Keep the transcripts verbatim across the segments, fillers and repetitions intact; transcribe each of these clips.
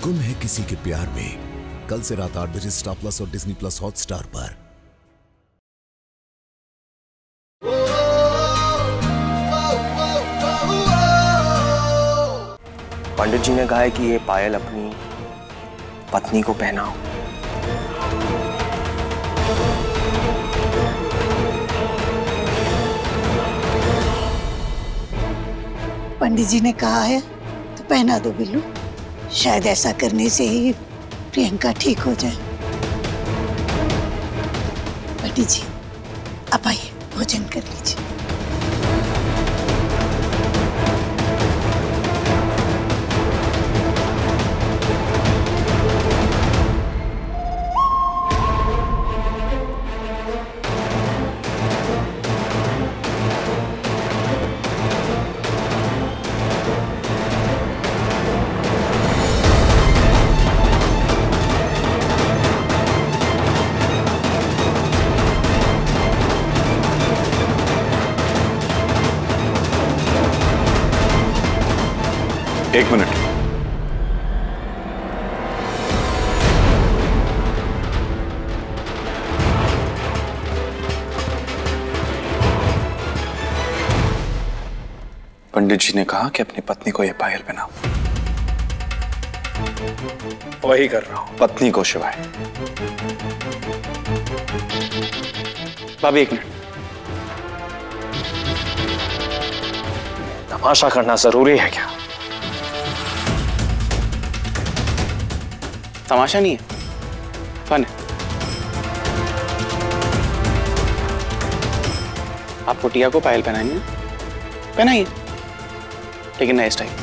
गुम है किसी के प्यार में, कल से रात आठ बजे स्टार प्लस और डिज्नी प्लस हॉटस्टार पर। पंडित जी ने कहा है कि ये पायल अपनी पत्नी को पहनाओ। पंडित जी ने कहा है तो पहना दो बिल्लू, शायद ऐसा करने से ही प्रियंका ठीक हो जाए। पंडित जी आप आइए, भोजन कर लीजिए। एक मिनट। पंडित जी ने कहा कि अपनी पत्नी को यह पायल पहनाओ। वही कर रहा हूं। पत्नी को शिवाय। भाभी एक मिनट। तमाशा करना जरूरी है क्या? तमाशा नहीं है, फन है। आप कुटिया को पायल पहनाएंगे, पहनाइए, लेकिन नए स्टाइल।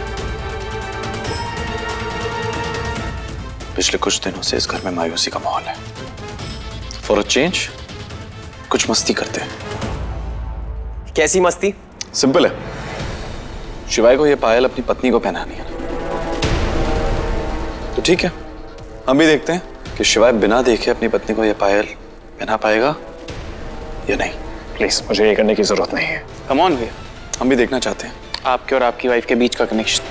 पिछले कुछ दिनों से इस घर में मायूसी का माहौल है। फॉर अ चेंज कुछ मस्ती करते हैं। कैसी मस्ती? सिंपल है, शिवाय को यह पायल अपनी पत्नी को पहनानी है, तो ठीक है, हम भी देखते हैं कि शिवाय बिना देखे अपनी पत्नी को यह पायल पहना पाएगा या नहीं। प्लीज, मुझे ये करने की जरूरत नहीं है। कम ऑन भैया, हम भी देखना चाहते हैं आपके और आपकी वाइफ के बीच का कनेक्शन।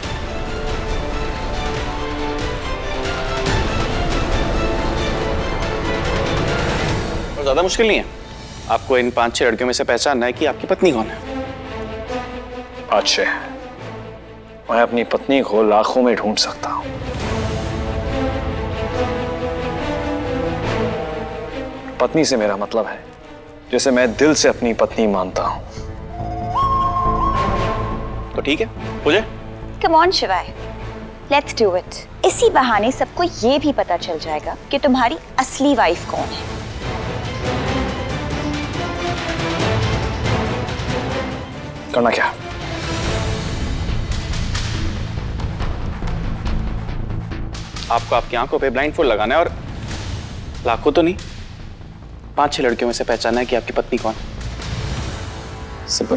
और ज्यादा मुश्किल नहीं है, आपको इन पांच छह लड़कियों में से पहचानना है कि आपकी पत्नी कौन है। अच्छे, मैं अपनी पत्नी को लाखों में ढूंढ सकता हूं। पत्नी से मेरा मतलब है जैसे मैं दिल से अपनी पत्नी मानता हूं। तो ठीक है, हो जाए। Come on Shivaay, let's do it. इसी बहाने सबको ये भी पता चल जाएगा कि तुम्हारी असली वाइफ कौन है। करना क्या? आपको आपकी आंखों पे ब्लाइंडफोल्ड लगाना है और लाखों तो नहीं, पांच छह लड़कियों में से पहचानना है कि आपकी पत्नी कौन है। सिंपल।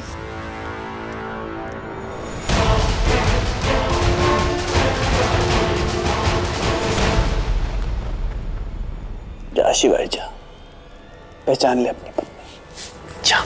जा शिवाय जा, पहचान ले अपनी पत्नी, जा।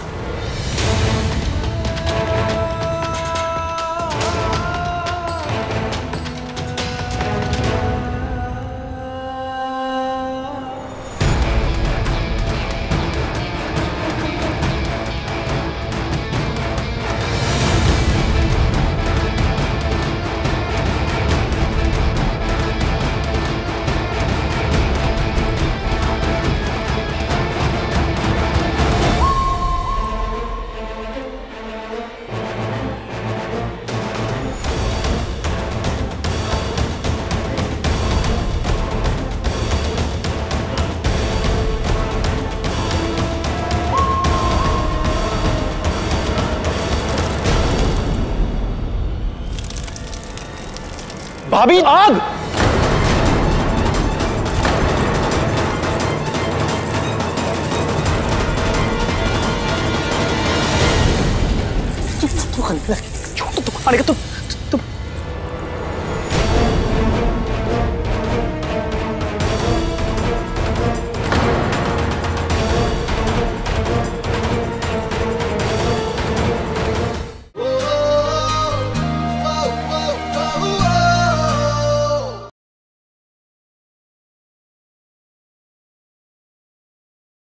भाभी, आग! छोटा दुकान का तो